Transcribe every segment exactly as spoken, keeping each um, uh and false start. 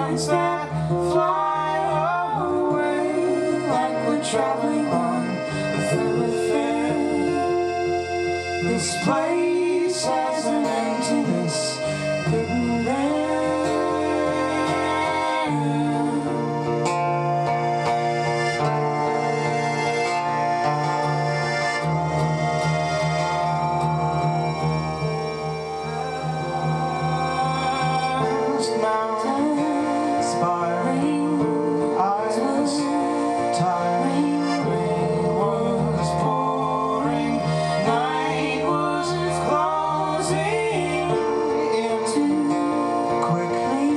nights that fly away like we're traveling on a thoroughfare. This place has an emptiness hidden there. Mountains, sparring eyes, tiring rain was pouring, night was closing into quickly,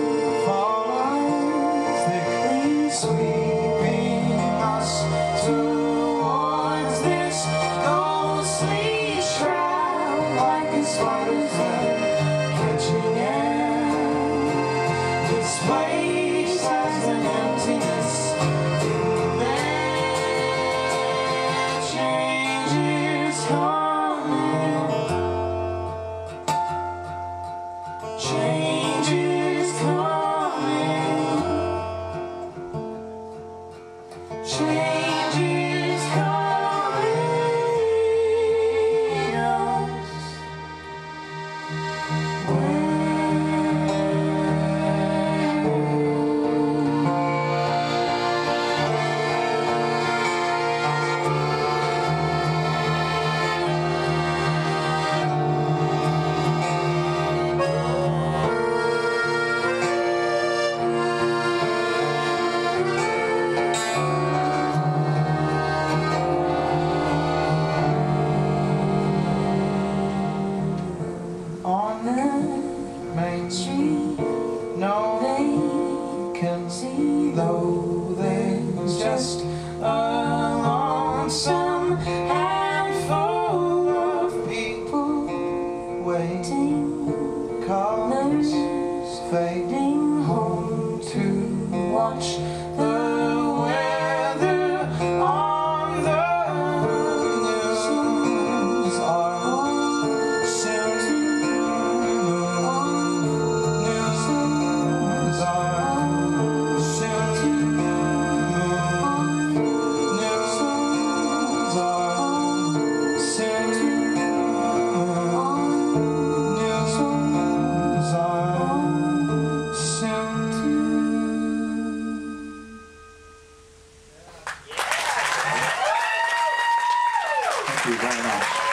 falls thickly, sweeping us towards this ghostly shroud like a spider's web catching air. This place has an emptiness in there. Change is coming. Change is coming. Change is coming. On the main street, no vacancy, though there's just a lonesome handful of people waiting, cars fading home to watch the weather on the news. Are soon Thank you very much.